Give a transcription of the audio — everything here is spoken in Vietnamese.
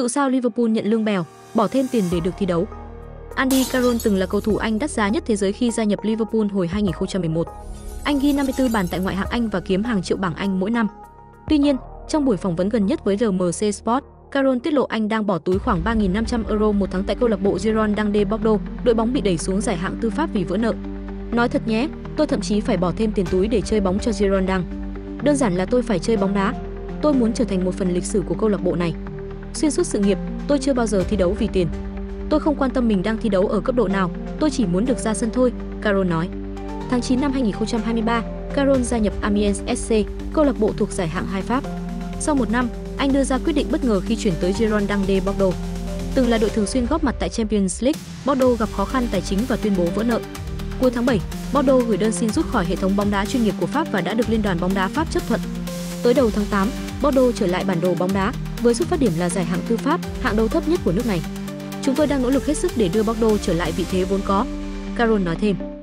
Cựu sao Liverpool nhận lương bèo, bỏ thêm tiền để được thi đấu. Andy Carroll từng là cầu thủ Anh đắt giá nhất thế giới khi gia nhập Liverpool hồi 2011. Anh ghi 54 bàn tại ngoại hạng Anh và kiếm hàng triệu bảng Anh mỗi năm. Tuy nhiên, trong buổi phỏng vấn gần nhất với RMC Sport, Carroll tiết lộ anh đang bỏ túi khoảng 3.500 euro một tháng tại câu lạc bộ Girondins de Bordeaux, đội bóng bị đẩy xuống giải hạng tư Pháp vì vỡ nợ. Nói thật nhé, tôi thậm chí phải bỏ thêm tiền túi để chơi bóng cho Girondins. Đơn giản là tôi phải chơi bóng đá. Tôi muốn trở thành một phần lịch sử của câu lạc bộ này. Xuyên suốt sự nghiệp, tôi chưa bao giờ thi đấu vì tiền. Tôi không quan tâm mình đang thi đấu ở cấp độ nào, tôi chỉ muốn được ra sân thôi, Carroll nói. Tháng 9 năm 2023, Carroll gia nhập Amiens SC, câu lạc bộ thuộc giải hạng 2 Pháp. Sau một năm, anh đưa ra quyết định bất ngờ khi chuyển tới Girondins de Bordeaux. Từng là đội thường xuyên góp mặt tại Champions League, Bordeaux gặp khó khăn tài chính và tuyên bố vỡ nợ. Cuối tháng 7, Bordeaux gửi đơn xin rút khỏi hệ thống bóng đá chuyên nghiệp của Pháp và đã được Liên đoàn bóng đá Pháp chấp thuận. Tới đầu tháng 8, Bordeaux trở lại bản đồ bóng đá với xuất phát điểm là giải hạng tư Pháp, hạng đấu thấp nhất của nước này. Chúng tôi đang nỗ lực hết sức để đưa Bordeaux trở lại vị thế vốn có, Carroll nói thêm.